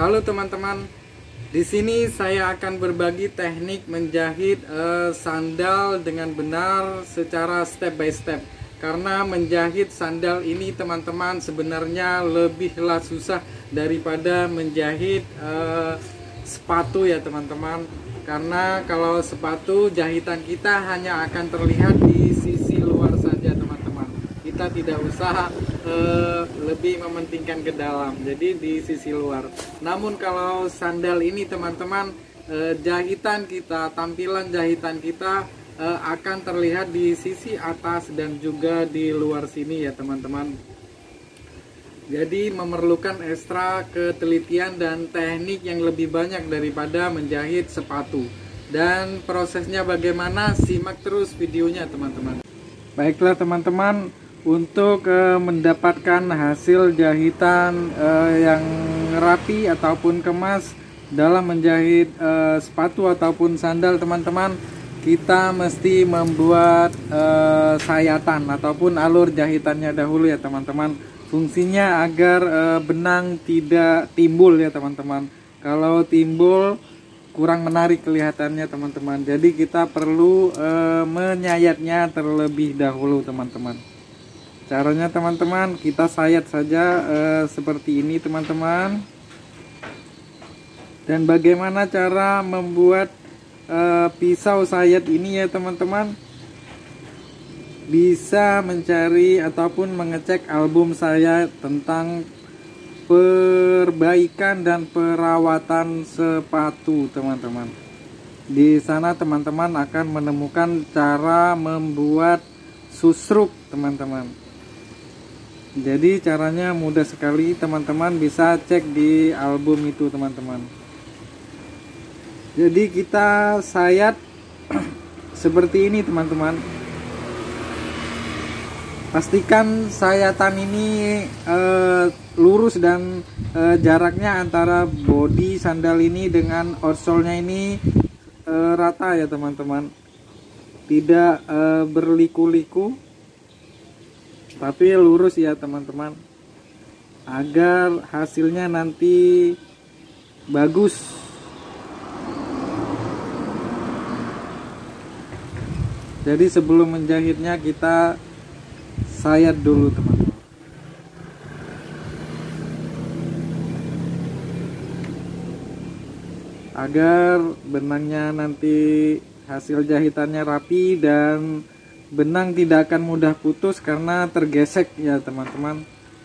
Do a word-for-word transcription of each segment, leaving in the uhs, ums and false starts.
Halo teman-teman, di sini saya akan berbagi teknik menjahit uh, sandal dengan benar secara step by step. Karena menjahit sandal ini teman-teman sebenarnya lebihlah susah daripada menjahit uh, sepatu ya teman-teman. Karena kalau sepatu jahitan kita hanya akan terlihat di sisi luar saja teman-teman. Kita tidak usah uh, lebih mementingkan ke dalam, jadi di sisi luar. Namun kalau sandal ini teman-teman, uh, jahitan kita, tampilan jahitan kita uh, akan terlihat di sisi atas dan juga di luar sini ya teman-teman. Jadi memerlukan ekstra ketelitian dan teknik yang lebih banyak daripada menjahit sepatu. Dan prosesnya bagaimana? Simak terus videonya teman-teman. Baiklah teman-teman, untuk uh, mendapatkan hasil jahitan uh, yang rapi ataupun kemas dalam menjahit uh, sepatu ataupun sandal teman-teman, kita mesti membuat uh, sayatan ataupun alur jahitannya dahulu ya teman-teman. Fungsinya agar uh, benang tidak timbul ya teman-teman. Kalau timbul kurang menarik kelihatannya teman-teman. Jadi kita perlu uh, menyayatnya terlebih dahulu teman-teman. Caranya teman-teman, kita sayat saja uh, seperti ini teman-teman. Dan bagaimana cara membuat uh, pisau sayat ini ya teman-teman? Bisa mencari ataupun mengecek album saya tentang perbaikan dan perawatan sepatu teman-teman. Di sana teman-teman akan menemukan cara membuat susruk teman-teman. Jadi caranya mudah sekali teman-teman, bisa cek di album itu teman-teman. Jadi kita sayat seperti ini teman-teman. Pastikan sayatan ini e, lurus dan e, jaraknya antara bodi sandal ini dengan outsole-nya ini e, rata ya teman-teman. Tidak e, berliku-liku, tapi lurus ya teman-teman, agar hasilnya nanti bagus. Jadi sebelum menjahitnya kita sayat dulu teman-teman. Agar benangnya nanti hasil jahitannya rapi dan benang tidak akan mudah putus karena tergesek ya teman-teman.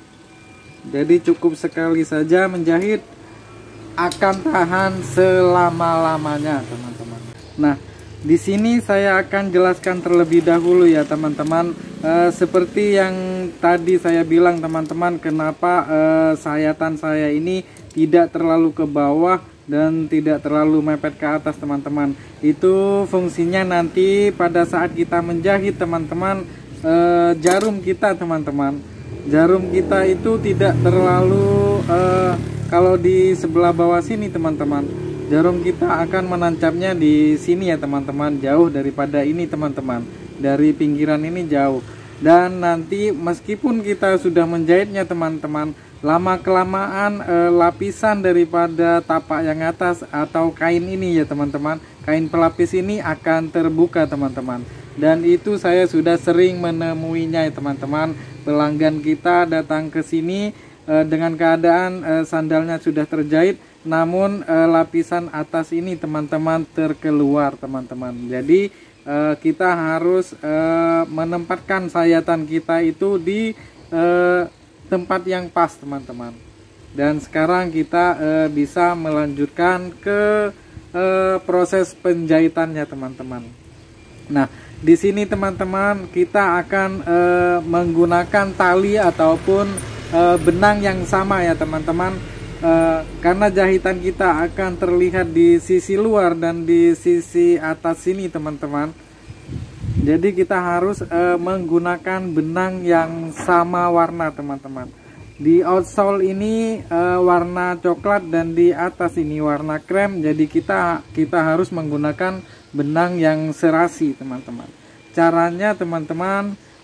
Jadi cukup sekali saja menjahit, akan tahan selama-lamanya teman-teman. Nah, di sini saya akan jelaskan terlebih dahulu ya teman-teman, e, seperti yang tadi saya bilang teman-teman, kenapa e, sayatan saya ini tidak terlalu ke bawah dan tidak terlalu mepet ke atas teman-teman. Itu fungsinya nanti pada saat kita menjahit teman-teman, e, jarum kita teman-teman, jarum kita itu tidak terlalu e, kalau di sebelah bawah sini teman-teman, jarum kita akan menancapnya di sini ya teman-teman, jauh daripada ini teman-teman, dari pinggiran ini jauh. Dan nanti meskipun kita sudah menjahitnya teman-teman, lama kelamaan e, lapisan daripada tapak yang atas atau kain ini ya teman-teman, kain pelapis ini akan terbuka teman-teman. Dan itu saya sudah sering menemuinya ya teman-teman. Pelanggan kita datang ke sini e, dengan keadaan e, sandalnya sudah terjahit, namun e, lapisan atas ini teman-teman terkeluar teman-teman. Jadi e, kita harus e, menempatkan sayatan kita itu di e, tempat yang pas teman-teman. Dan sekarang kita e, bisa melanjutkan ke e, proses penjahitannya teman-teman. Nah, di sini teman-teman kita akan e, menggunakan tali ataupun e, benang yang sama ya teman-teman. Uh, karena jahitan kita akan terlihat di sisi luar dan di sisi atas sini teman-teman. Jadi kita harus uh, menggunakan benang yang sama warna teman-teman. Di outsole ini uh, warna coklat dan di atas ini warna krem. Jadi kita kita harus menggunakan benang yang serasi teman-teman. Caranya teman-teman,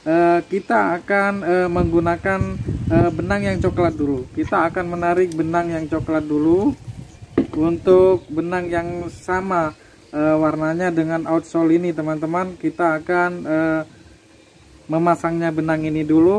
uh, kita akan uh, menggunakan uh, benang yang coklat dulu. Kita akan menarik benang yang coklat dulu. Untuk benang yang sama uh, warnanya dengan outsole ini teman-teman, kita akan uh, memasangnya benang ini dulu.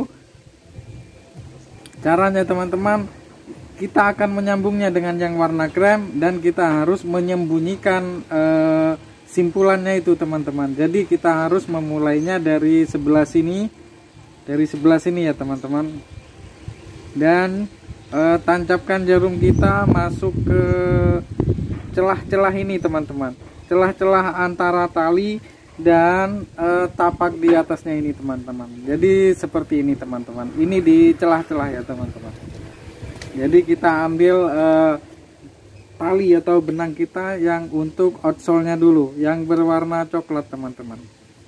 Caranya teman-teman, kita akan menyambungnya dengan yang warna krem dan kita harus menyembunyikan uh, simpulannya itu teman-teman. Jadi kita harus memulainya dari sebelah sini, dari sebelah sini ya teman-teman. Dan uh, tancapkan jarum kita masuk ke celah-celah ini teman-teman. Celah-celah antara tali dan uh, tapak di atasnya ini teman-teman. Jadi seperti ini teman-teman. Ini di celah-celah ya teman-teman. Jadi kita ambil uh, tali atau benang kita yang untuk outsole-nya dulu, yang berwarna coklat teman-teman.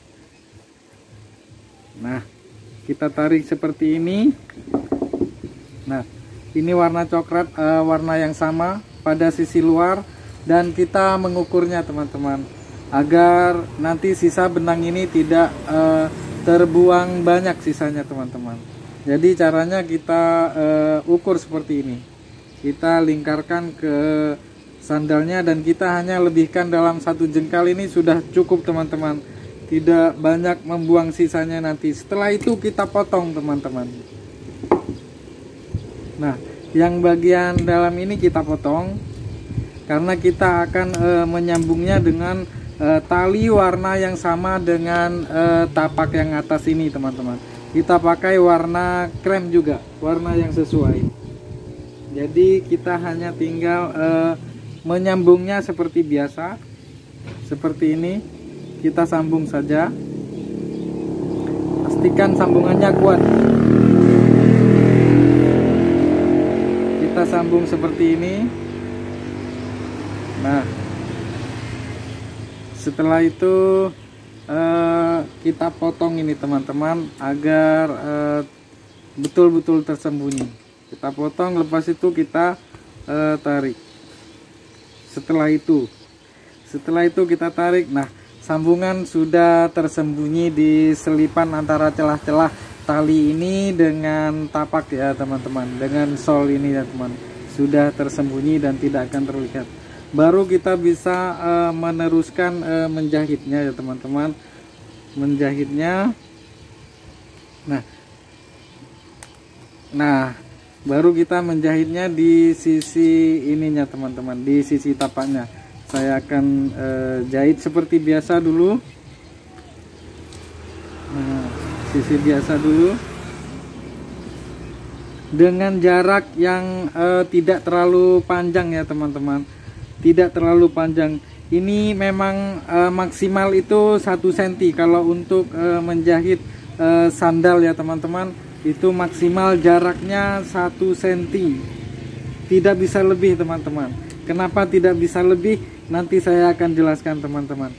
Nah, kita tarik seperti ini. Nah, ini warna coklat, uh, warna yang sama pada sisi luar, dan kita mengukurnya teman-teman, agar nanti sisa benang ini tidak uh, terbuang banyak sisanya teman-teman. Jadi caranya kita uh, ukur seperti ini. Kita lingkarkan ke sandalnya dan kita hanya lebihkan dalam satu jengkal, ini sudah cukup teman-teman. Tidak banyak membuang sisanya nanti. Setelah itu kita potong teman-teman. Nah, yang bagian dalam ini kita potong karena kita akan uh, menyambungnya dengan uh, tali warna yang sama dengan uh, tapak yang atas ini teman-teman. Kita pakai warna krem juga, warna yang sesuai. Jadi kita hanya tinggal uh, menyambungnya seperti biasa, seperti ini. Kita sambung saja. Pastikan sambungannya kuat. Kita sambung seperti ini. Nah, setelah itu Uh, kita potong ini teman-teman, agar betul-betul uh, tersembunyi. Kita potong, lepas itu kita uh, tarik. Setelah itu setelah itu kita tarik. Nah, sambungan sudah tersembunyi di selipan antara celah-celah tali ini dengan tapak ya teman-teman, dengan sol ini ya teman, sudah tersembunyi dan tidak akan terlihat. Baru kita bisa uh, meneruskan uh, menjahitnya ya teman-teman, menjahitnya. Nah, nah baru kita menjahitnya di sisi ininya teman-teman, di sisi tapaknya. Saya akan uh, jahit seperti biasa dulu. Nah, sisi biasa dulu dengan jarak yang uh, tidak terlalu panjang ya teman-teman. Tidak terlalu panjang. Ini memang e, maksimal itu satu senti. Kalau untuk e, menjahit e, sandal ya teman-teman, itu maksimal jaraknya satu senti. Tidak bisa lebih teman-teman. Kenapa tidak bisa lebih? Nanti saya akan jelaskan teman-teman.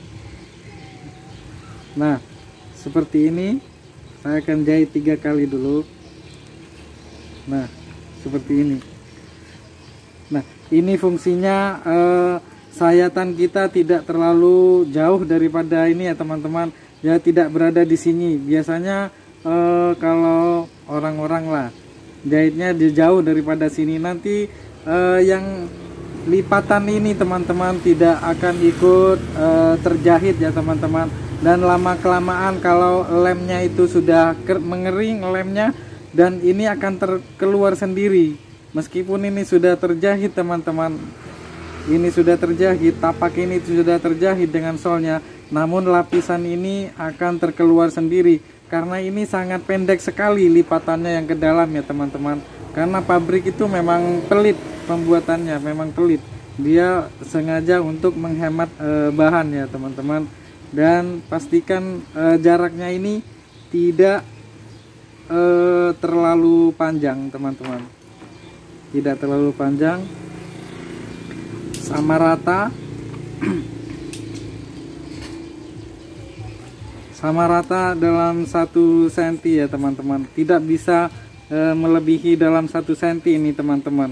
Nah, seperti ini. Saya akan jahit tiga kali dulu. Nah, seperti ini. Nah, ini fungsinya eh, sayatan kita tidak terlalu jauh daripada ini ya teman-teman. Ya, tidak berada di sini. Biasanya eh, kalau orang-orang lah jahitnya di jauh daripada sini, nanti eh, yang lipatan ini teman-teman tidak akan ikut eh, terjahit ya teman-teman. Dan lama kelamaan kalau lemnya itu sudah mengering lemnya, dan ini akan terkeluar sendiri. Meskipun ini sudah terjahit teman-teman, ini sudah terjahit, tapak ini sudah terjahit dengan solnya, namun lapisan ini akan terkeluar sendiri karena ini sangat pendek sekali lipatannya yang ke dalam ya teman-teman. Karena pabrik itu memang pelit pembuatannya, memang pelit. Dia sengaja untuk menghemat e, bahan ya teman-teman. Dan pastikan e, jaraknya ini tidak e, terlalu panjang teman-teman. Tidak terlalu panjang, sama rata, sama rata dalam satu senti ya teman-teman. Tidak bisa e, melebihi dalam satu senti ini teman-teman.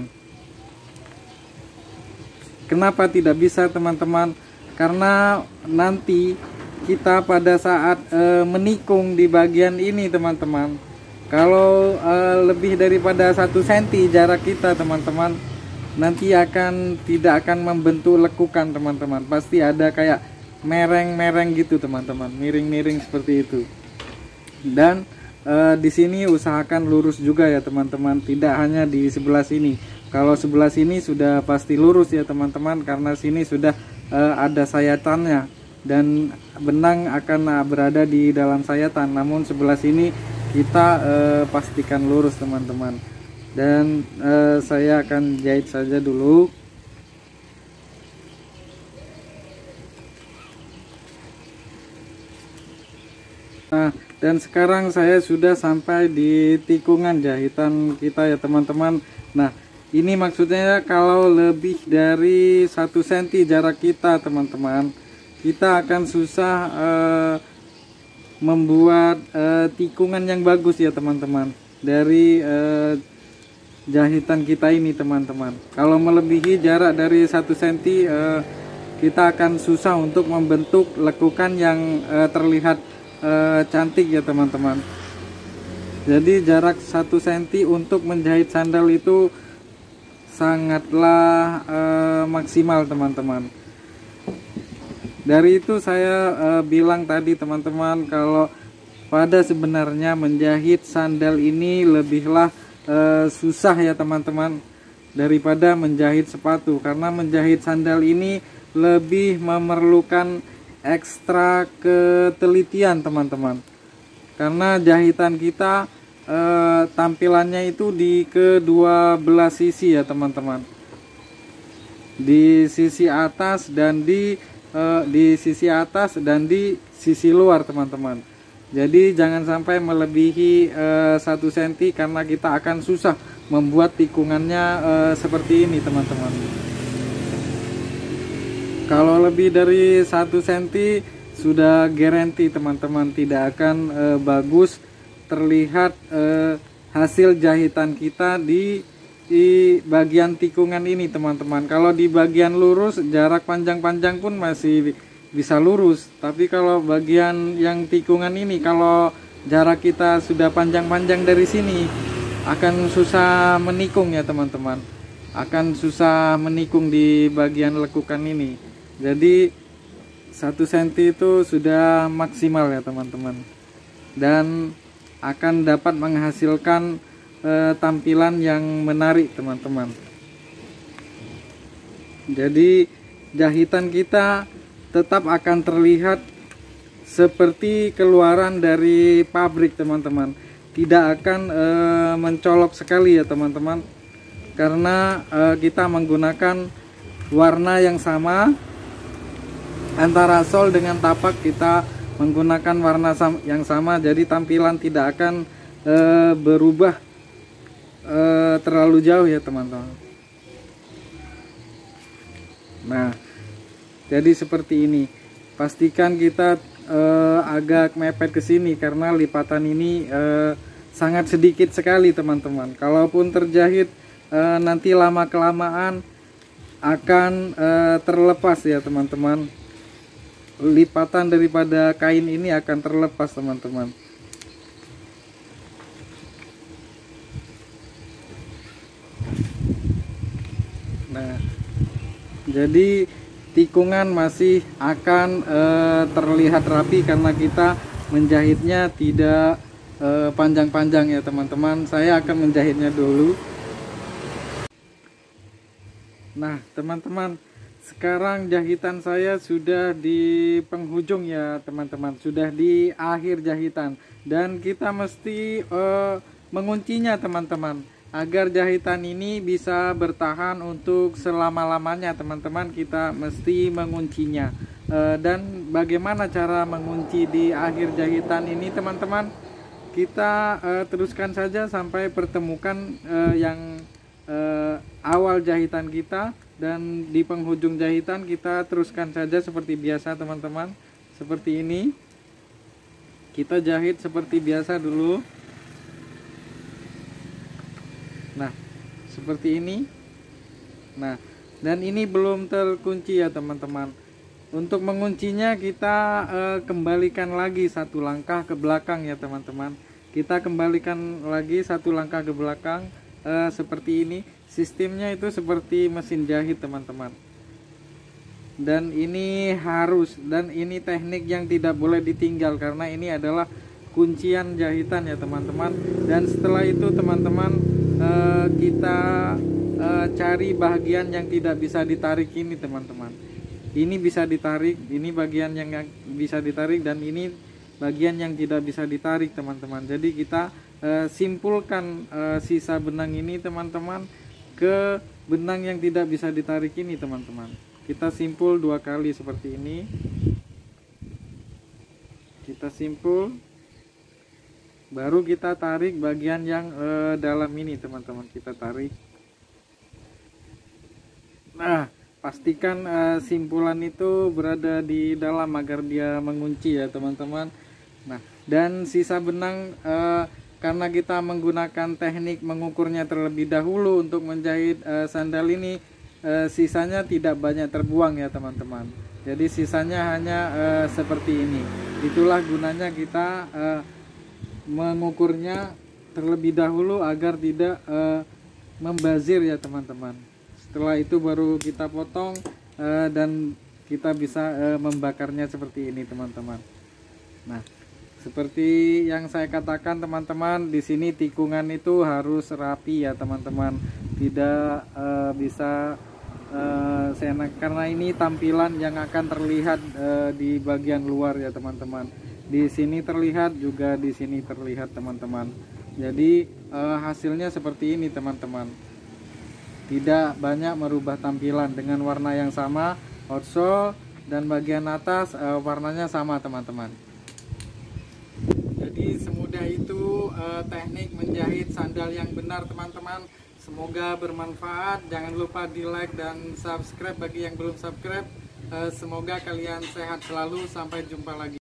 Kenapa tidak bisa teman-teman? Karena nanti kita pada saat e, menikung di bagian ini teman-teman. Kalau e, lebih daripada satu senti jarak kita teman-teman, nanti akan tidak akan membentuk lekukan teman-teman. Pasti ada kayak mereng-mereng gitu teman-teman, miring-miring seperti itu. Dan e, di sini usahakan lurus juga ya teman-teman, tidak hanya di sebelah sini. Kalau sebelah sini sudah pasti lurus ya teman-teman, karena sini sudah e, ada sayatannya dan benang akan berada di dalam sayatan. Namun sebelah sini kita e, pastikan lurus teman-teman. Dan e, saya akan jahit saja dulu. Nah, dan sekarang saya sudah sampai di tikungan jahitan kita ya teman-teman. Nah, ini maksudnya kalau lebih dari satu senti jarak kita teman-teman, kita akan susah eh, membuat eh, tikungan yang bagus ya teman-teman dari eh, jahitan kita ini teman-teman. Kalau melebihi jarak dari satu senti eh, kita akan susah untuk membentuk lekukan yang eh, terlihat eh, cantik ya teman-teman. Jadi jarak satu senti untuk menjahit sandal itu sangatlah uh, maksimal teman-teman. Dari itu saya uh, bilang tadi teman-teman, kalau pada sebenarnya menjahit sandal ini lebihlah uh, susah ya teman-teman daripada menjahit sepatu, karena menjahit sandal ini lebih memerlukan ekstra ketelitian teman-teman, karena jahitan kita Eh, tampilannya itu di kedua belah sisi ya teman-teman, di sisi atas dan di eh, di sisi atas dan di sisi luar teman-teman. Jadi jangan sampai melebihi eh, satu senti, karena kita akan susah membuat tikungannya eh, seperti ini teman-teman. Kalau lebih dari satu senti sudah garansi teman-teman tidak akan eh, bagus terlihat eh, hasil jahitan kita di di bagian tikungan ini teman-teman. Kalau di bagian lurus jarak panjang-panjang pun masih bisa lurus, tapi kalau bagian yang tikungan ini, kalau jarak kita sudah panjang-panjang dari sini, akan susah menikung ya teman-teman, akan susah menikung di bagian lekukan ini. Jadi satu senti itu sudah maksimal ya teman-teman, dan akan dapat menghasilkan e, tampilan yang menarik teman-teman. Jadi jahitan kita tetap akan terlihat seperti keluaran dari pabrik teman-teman, tidak akan e, mencolok sekali ya teman-teman, karena e, kita menggunakan warna yang sama antara sol dengan tapak, kita menggunakan warna yang sama, jadi tampilan tidak akan e, berubah e, terlalu jauh ya teman-teman. Nah, jadi seperti ini. Pastikan kita e, agak mepet ke sini, karena lipatan ini e, sangat sedikit sekali teman-teman. Kalaupun terjahit e, nanti lama kelamaan akan e, terlepas ya teman-teman. Lipatan daripada kain ini akan terlepas teman-teman. Nah, jadi tikungan masih akan e, terlihat rapi karena kita menjahitnya tidak panjang-panjang ya teman-teman. Saya akan menjahitnya dulu. Nah teman-teman, sekarang jahitan saya sudah di penghujung ya teman-teman, sudah di akhir jahitan, dan kita mesti uh, menguncinya teman-teman, agar jahitan ini bisa bertahan untuk selama-lamanya teman-teman. Kita mesti menguncinya, uh, dan bagaimana cara mengunci di akhir jahitan ini teman-teman, kita uh, teruskan saja sampai pertemukan uh, yang uh, awal jahitan kita. Dan di penghujung jahitan kita teruskan saja seperti biasa teman-teman. Seperti ini, kita jahit seperti biasa dulu. Nah seperti ini. Nah, dan ini belum terkunci ya teman-teman. Untuk menguncinya kita uh, kembalikan lagi satu langkah ke belakang ya teman-teman. Kita kembalikan lagi satu langkah ke belakang uh, seperti ini. Sistemnya itu seperti mesin jahit teman-teman. Dan ini harus, dan ini teknik yang tidak boleh ditinggal karena ini adalah kuncian jahitan ya teman-teman. Dan setelah itu teman-teman uh, kita uh, cari bagian yang tidak bisa ditarik ini teman-teman. Ini bisa ditarik, ini bagian yang bisa ditarik, dan ini bagian yang tidak bisa ditarik teman-teman. Jadi kita uh, simpulkan uh, sisa benang ini teman-teman ke benang yang tidak bisa ditarik ini teman-teman. Kita simpul dua kali seperti ini. Kita simpul, baru kita tarik bagian yang uh, dalam ini teman-teman. Kita tarik. Nah, pastikan uh, simpulan itu berada di dalam agar dia mengunci ya teman-teman. Nah, dan sisa benang uh, karena kita menggunakan teknik mengukurnya terlebih dahulu untuk menjahit uh, sandal ini, uh, sisanya tidak banyak terbuang ya teman-teman. Jadi sisanya hanya uh, seperti ini. Itulah gunanya kita uh, mengukurnya terlebih dahulu agar tidak uh, membazir ya teman-teman. Setelah itu baru kita potong uh, dan kita bisa uh, membakarnya seperti ini teman-teman. Nah, seperti yang saya katakan teman-teman, di sini tikungan itu harus rapi ya teman-teman. Tidak uh, bisa uh, seenak, karena ini tampilan yang akan terlihat uh, di bagian luar ya teman-teman. Di sini terlihat, juga di sini terlihat teman-teman. Jadi uh, hasilnya seperti ini teman-teman. Tidak banyak merubah tampilan, dengan warna yang sama, outsole, dan bagian atas uh, warnanya sama teman-teman. Jadi semudah itu uh, teknik menjahit sandal yang benar teman-teman. Semoga bermanfaat. Jangan lupa di like dan subscribe bagi yang belum subscribe. uh, Semoga kalian sehat selalu. Sampai jumpa lagi.